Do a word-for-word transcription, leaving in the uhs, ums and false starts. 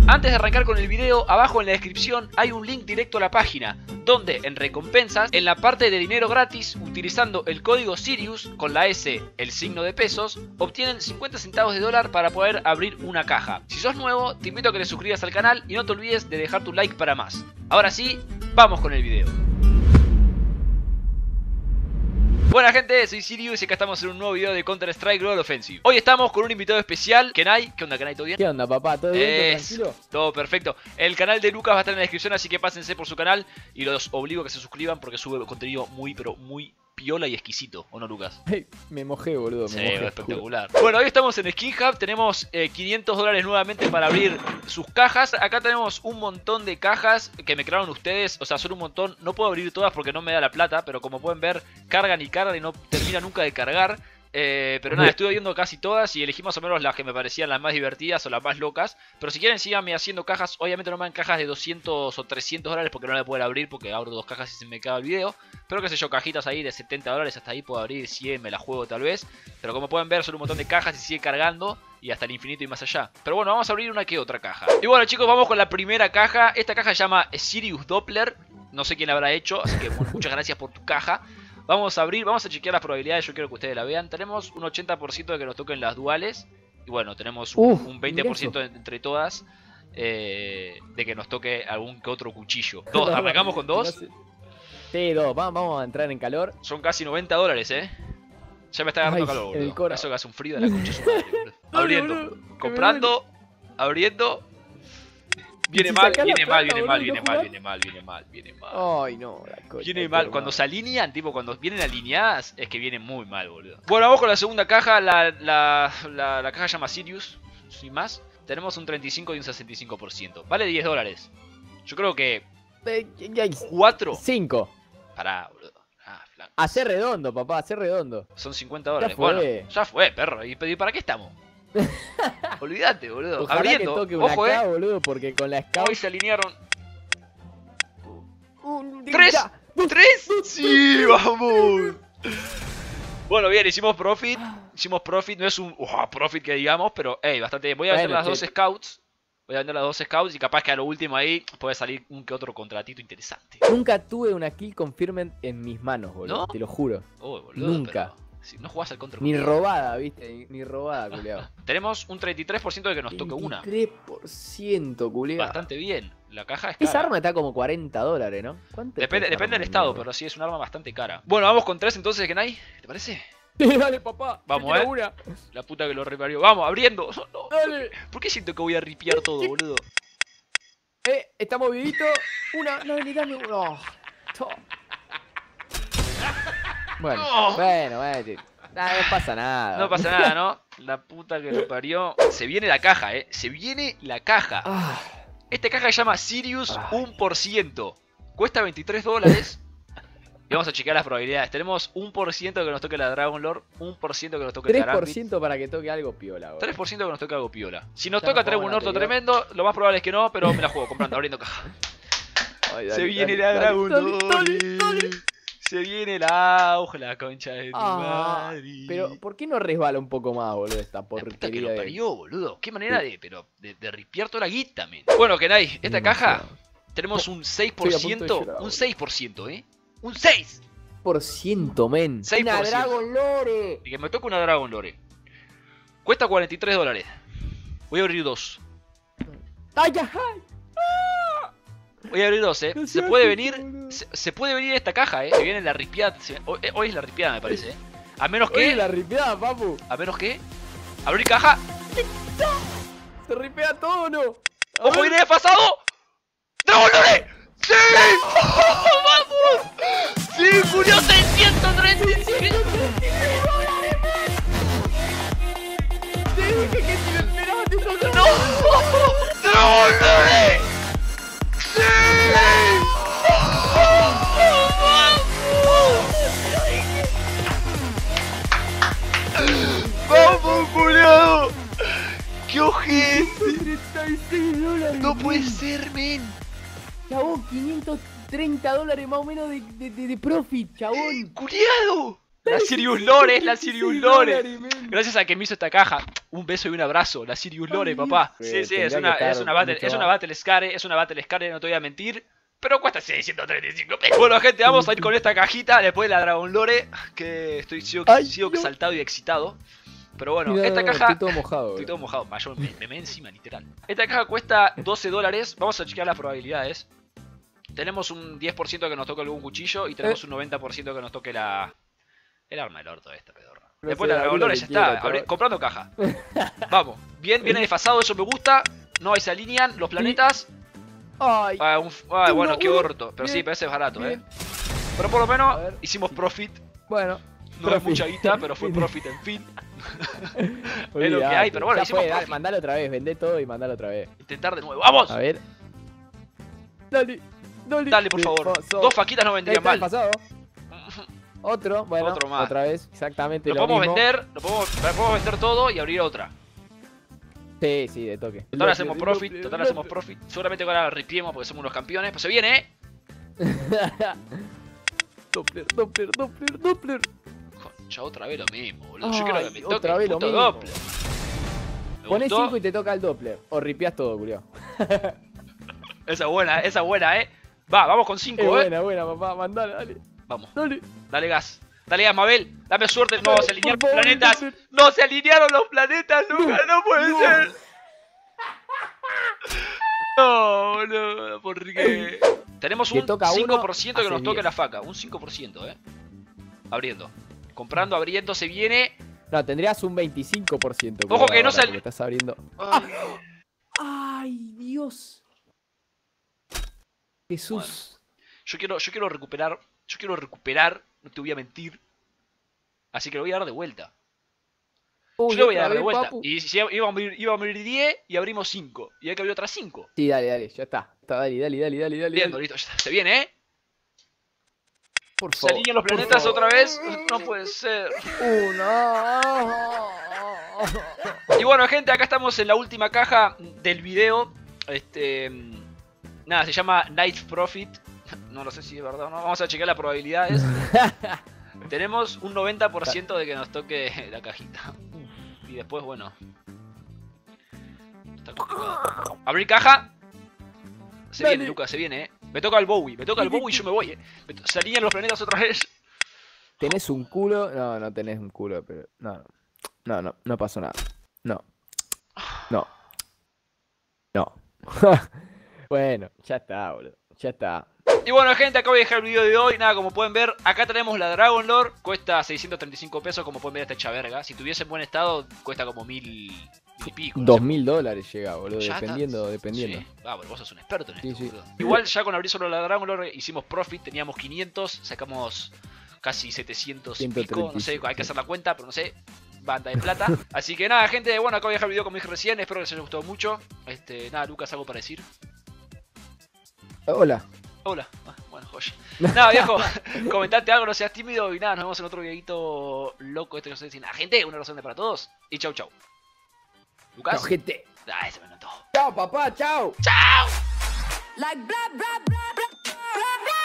Antes de arrancar con el video, abajo en la descripción hay un link directo a la página, donde en recompensas, en la parte de dinero gratis, utilizando el código Sirius, con la S, el signo de pesos, obtienen cincuenta centavos de dólar para poder abrir una caja. Si sos nuevo, te invito a que te suscribas al canal y no te olvides de dejar tu like para más. Ahora sí, vamos con el video. Buena gente, soy Sirius y acá estamos en un nuevo video de Counter Strike Global Offensive. Hoy estamos con un invitado especial, Kenai. ¿Qué onda, Kenai? ¿Todo bien? ¿Qué onda, papá? ¿Todo bien? ¿Todo Es... tranquilo? Todo perfecto. El canal de Lucas va a estar en la descripción, así que pásense por su canal y los obligo a que se suscriban porque sube contenido muy, pero muy piola y exquisito. ¿O no, Lucas? Hey, me mojé, boludo. Me Sí, mojé, espectacular. Juro. Bueno, hoy estamos en Skin Hub. Tenemos eh, quinientos dólares nuevamente para abrir sus cajas. Acá tenemos un montón de cajas que me crearon ustedes. O sea, son un montón. No puedo abrir todas porque no me da la plata, pero como pueden ver, cargan y cargan y no termina nunca de cargar. Eh, pero nada, estuve viendo casi todas y elegí más o menos las que me parecían las más divertidas o las más locas. Pero si quieren, síganme haciendo cajas. Obviamente no me dan cajas de doscientos o trescientos dólares porque no la puedo abrir, porque abro dos cajas y se me acaba el video. Pero qué sé yo, cajitas ahí de setenta dólares, hasta ahí puedo abrir cien, me la juego tal vez. Pero como pueden ver, son un montón de cajas y sigue cargando y hasta el infinito y más allá. Pero bueno, vamos a abrir una que otra caja. Y bueno, chicos, vamos con la primera caja. Esta caja se llama Sirius Doppler. No sé quién la habrá hecho, así que bueno, muchas gracias por tu caja. Vamos a abrir, vamos a chequear las probabilidades, yo quiero que ustedes la vean. Tenemos un ochenta por ciento de que nos toquen las duales. Y bueno, tenemos un, Uf, un veinte por ciento entre todas eh, de que nos toque algún que otro cuchillo. Dos, arrancamos con dos. Sí, dos, vamos, vamos a entrar en calor. Son casi noventa dólares, eh. Ya me está agarrando Ay, calor, el boludo. cora. Eso que hace un frío de la concha de su madre, boludo. Dale, Abriendo, boludo, comprando, abriendo. Viene Si mal, sacás la viene mal, plata, viene mal, boludo, viene ¿no mal, jugás? viene mal, viene mal, viene mal. Ay, no, la cocha. Viene mal, cuando se alinean, tipo cuando vienen alineadas, es que vienen muy mal, boludo. Bueno, vamos con la segunda caja, la, la, la, la caja se llama Sirius, sin más. Tenemos un treinta y cinco y un sesenta y cinco por ciento. Vale diez dólares. Yo creo que cuatro. cinco. Pará, boludo. Ah, flaco. Hacer redondo, papá, hacer redondo. Son cincuenta dólares. Ya fue. Bueno, ya fue, perro. ¿Y para qué estamos? Olvídate, boludo. Ojalá Abriendo. que toque una Ojo, K, eh. boludo, porque con la Scout... Hoy se alinearon. Un- ¿Tres? ya. ¿Tres? Sí, vamos. Bueno, bien, hicimos profit. Hicimos profit. No es un uh, profit que digamos, pero hey, bastante bien. Voy a vender Bueno, las dos che. scouts. Voy a vender las dos scouts y capaz que a lo último ahí puede salir un que otro contratito interesante. Nunca tuve una kill confirmed en mis manos, boludo, ¿No? te lo juro. Oh, boludo, Nunca. pero si no jugás al contra. Ni robada, viste, ni, ni robada, culiao. Tenemos un treinta y tres por ciento de que nos toque una. veintitrés por ciento, culiao. Bastante bien. La caja es cara. Esa arma está como cuarenta dólares, ¿no? ¿Cuánto Depende, está esa depende del arma, estado, mierda? pero sí es un arma bastante cara. Bueno, vamos con tres entonces, Kenai. ¿Te parece? Dale, papá. Vamos, yo quiero eh. una. La puta que lo reparió. Vamos, abriendo. No, no. Dale. ¿Por qué siento que voy a ripiar todo, boludo? Eh, estamos vivitos. Una, no, ni dame uno. Oh, to- Bueno, No. bueno, bueno. Nah, no pasa nada. No pasa nada, ¿no? La puta que lo parió. Se viene la caja, eh. Se viene la caja. Ah, Esta caja se llama Sirius Ay. uno por ciento. Cuesta veintitrés dólares. Y vamos a chequear las probabilidades. Tenemos un por ciento que nos toque la Dragon Lord, un por ciento que nos toque tres la por Gambit, ciento para que toque algo piola, boludo. tres por ciento que nos toque algo piola. Si nos Ya toca nos tener un jugamos la orto anterior. tremendo, lo más probable es que no, pero me la juego comprando, abriendo caja. Ay, Se dale, viene dale, la dale, Dragon dale, Lord. dale, dale. Se viene la auge, la concha de tu Ah, madre. pero ¿por qué no resbala un poco más, boludo, esta La puta que porquería lo de... parió, boludo. Qué manera de, pero, de, de ripiar toda la guita, men. Bueno, Kenai, esta caja Demasiado. tenemos un seis por Estoy a punto de ciento. llorar, Un boludo. seis por ciento, ¿eh? Un seis. Por ciento, men. seis por Una ciento. Dragon Lore. Y que me toque una Dragon Lore. Cuesta cuarenta y tres dólares. Voy a abrir dos. ¡Ay, ay, ay! Voy a abrir dos, eh. No Se seas puede así, venir. boludo. Se, se puede venir esta caja, eh. Se viene la ripiada. se- Hoy, eh, hoy es la ripiada, me parece, eh. A menos Oye, que. la ripeada, papu. A menos que. Abrir caja. Se ripea todo, ¿no? A ¡Ojo, ver. viene desfasado! ¡Dragon Lore! ¡Sí! ¡Vamos! ¡Sí, Julio! ¡seiscientos treinta y cinco! Te dije que si me esperaba te tocaba. ¡No! ¡Dragon Lore! ¡Sí! ¡Vamos, Julio! ¡Qué ojete! treinta y seis dólares. No puede men. ser, men. Chabón, quinientos treinta dólares más o menos de, de, de, de profit, chabón. ¡Culiado! La Sirius Lore, es la Sirius seis Lore. dólares, men. Gracias a que me hizo esta caja. un beso y un abrazo. La Sirius Lore, Ay, papá. Dios. Sí, sí, Tendría es que una, estar es una Battle, mucho es una más. Battle Scare, es una Battle Scare, no te voy a mentir. Pero cuesta seiscientos treinta y cinco pesos. Bueno, gente, vamos a ir con esta cajita después de la Dragon Lore. Que estoy sigo, Ay, sigo no. exaltado y excitado. Pero bueno, Mira, esta no, no, caja... Estoy todo mojado. Estoy boludo. todo mojado, ma, yo me, me meé encima, literal. Esta caja cuesta doce dólares. Vamos a chequear las probabilidades. Tenemos un diez por ciento que nos toque algún cuchillo y tenemos Eh. un noventa por ciento que nos toque la... El arma del orto esta, pedorra. No Después sé, la abrí Dragon lo Lore que ya quiera, está, abrí- chaval. comprando caja. Vamos, bien, viene desfasado, eso me gusta. No, ahí se alinean los planetas. Ay, Ah, un- ah, bueno, Uno, qué uno. orto. Pero sí, Bien, pero ese es barato, bien. eh. Pero por lo menos A ver. hicimos profit. bueno. No es mucha guita, pero fue profit en fin. Es lo que Olvidate. hay, pero bueno, Ya hicimos fue, dale, profit. mandalo otra vez, vendé todo y mandalo otra vez. Intentar de nuevo. ¡Vamos! A ver. Dale, dale. Dale, por favor. Pasó. Dos faquitas no vendrían Ahí está el mal. pasado. Otro, bueno, Otro más. otra vez, exactamente Lo lo podemos mismo. vender, lo podemos, lo podemos vender todo y abrir otra. Sí, sí, de toque. Total hacemos profit, total hacemos profit. Seguramente ahora la ripiemos porque somos unos campeones. Pues se viene, eh. Doppler, Doppler, Doppler, Doppler. Concha, otra vez lo mismo, boludo. Yo quiero que me Ay, toque otra el vez lo puto mismo. Doppler. Me Pones gustó. cinco y te toca el Doppler. O ripias todo, culiao. Esa es buena, esa es buena, eh. Va, vamos con cinco, Es eh. buena, buena, papá. Mandala, dale. Vamos, Dale. dale gas. Dale gas, Mabel. Dame suerte. No, Dale, se alinearon por los favor, planetas. Doppler. No, se alinearon los planetas, nunca. No, puede no. ser. No, boludo. ¿Por qué? Tenemos Que un toca uno, cinco por ciento que haces nos toque diez. la faca. Un cinco por ciento, eh. Abriendo. Comprando, abriendo, se viene. No, tendrías un veinticinco por ciento. Ojo que no ahora, sal- porque estás abriendo. Ay, Ay, Dios. Jesús. yo quiero, yo quiero recuperar. Yo quiero recuperar. No te voy a mentir. Así que lo voy a dar de vuelta. Uy, Yo le voy a otra dar de vez, vuelta. papu. Y si íbamos a abrir, íbamos a abrir diez y abrimos cinco. Y hay que abrir otras cinco. Sí, dale, dale, ya está. Está, dale, dale, dale, dale, dale. Listo, dale. listo. ya está. Se viene, ¿eh? Por Se favor. alinean los por planetas favor. otra vez. No puede ser. Uno. Y bueno, gente, acá estamos en la última caja del video. Este. Nada, se llama Night Profit. No lo sé si es verdad o no. Vamos a checar las probabilidades. Tenemos un noventa por ciento de que nos toque la cajita. Y después, bueno. Está complicado. Abrir caja. Se Dale. viene, Lucas, se viene, eh. Me toca el Bowie, me toca el Bowie y yo me voy, eh. Me to- Se alinean los planetas otra vez. ¿Tenés un culo? No, no tenés un culo, pero. No, no. No, no, no pasó nada. No. No. No. Bueno, ya está, boludo. Ya está. Y bueno, gente, acá voy a dejar el video de hoy. Nada, como pueden ver, acá tenemos la Dragon Lore. Cuesta seiscientos treinta y cinco pesos, como pueden ver, está hecha verga. Si tuviese en buen estado, cuesta como mil, mil y pico. no Dos sé. mil dólares llega, boludo. Ya está. Dependiendo, dependiendo. Sí. Ah, bueno, vos sos un experto en Sí, esto, sí. boludo. Igual ya con abrir solo la Dragon Lore hicimos profit, teníamos quinientos, sacamos casi setecientos y pico, no sé, hay que hacer la cuenta, pero no sé, banda de plata. Así que nada, gente, bueno, acá voy a dejar el video como dije recién, espero que les haya gustado mucho. Este, nada, Lucas, ¿algo para decir? Hola. Hola. Ah, bueno, joya. Nada, viejo, comentate algo, no seas tímido y nada, nos vemos en otro videito loco, este que no sé decir nada. Gente, una razón de para todos y chau chau. Lucas. Chao, gente. Ah, ese me notó. Chao, papá, chao. ¡Chao! Like blah blah blah blah blah blah.